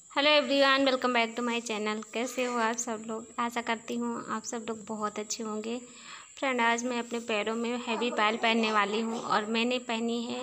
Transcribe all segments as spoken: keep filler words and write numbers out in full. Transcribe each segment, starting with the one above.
Hello everyone, welcome back to my channel. कैसे हो आप सब लोग? आशा करती हूँ आप सब लोग बहुत अच्छे होंगे। फ्रेंड, आज मैं अपने पैरों में हैवी पायल पहनने वाली हूँ और मैंने पहनी है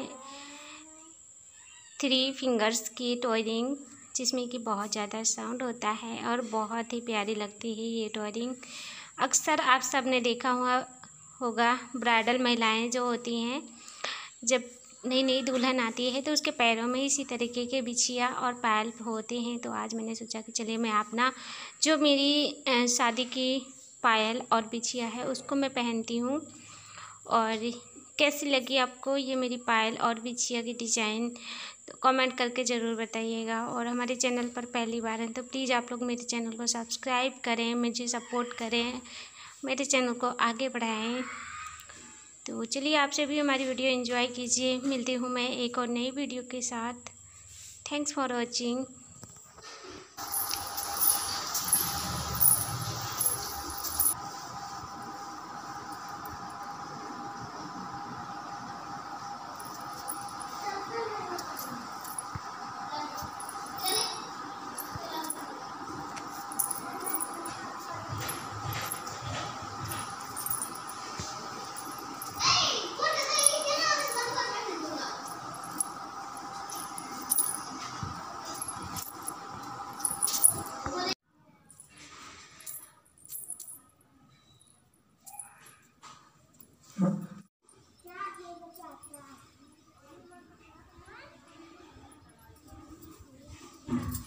थ्री फिंगर्स की टॉय रिंग, जिसमें कि बहुत ज़्यादा साउंड होता है और बहुत ही प्यारी लगती है ये टॉय रिंग। अक्सर आप सब ने देखा हुआ होगा, ब्राइडल महिलाएँ जो होती हैं, जब नई नई दुल्हन आती है तो उसके पैरों में इसी तरीके के बिछिया और पायल होते हैं। तो आज मैंने सोचा कि चलिए मैं अपना जो मेरी शादी की पायल और बिछिया है उसको मैं पहनती हूँ। और कैसी लगी आपको ये मेरी पायल और बिछिया की डिज़ाइन, तो कमेंट करके ज़रूर बताइएगा। और हमारे चैनल पर पहली बार हैं तो प्लीज़ आप लोग मेरे चैनल को सब्सक्राइब करें, मुझे सपोर्ट करें, मेरे चैनल को आगे बढ़ाएँ। तो चलिए आपसे भी हमारी वीडियो एंजॉय कीजिए। मिलती हूँ मैं एक और नई वीडियो के साथ। Thanks for watching. क्या